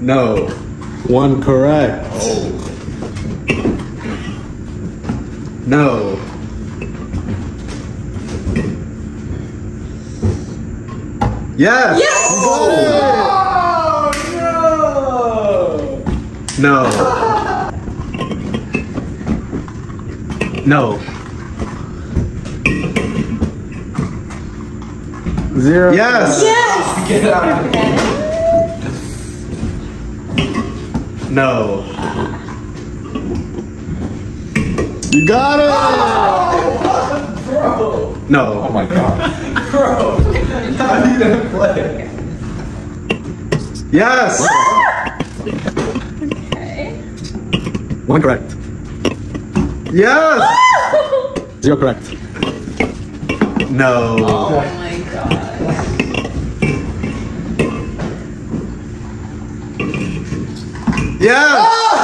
No. One correct. Oh. No. Yes! Yes! Oh, No. No. Zero. Yes! Yes! Get out. No. You got it! Oh, bro. No. Oh my god. Bro. How you gonna play? Yes! Okay. One correct. Yes! Zero correct. No. Oh my god. Yes!